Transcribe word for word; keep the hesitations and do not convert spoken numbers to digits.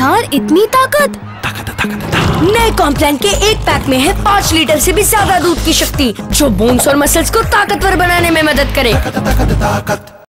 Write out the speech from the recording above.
यार इतनी ताकत। ताकत ताकत ताकत। नए कॉम्प्लान के एक पैक में है पाँच लीटर से भी ज्यादा दूध की शक्ति, जो बोन्स और मसल्स को ताकतवर बनाने में मदद करे। ताकत ताकत ताकत।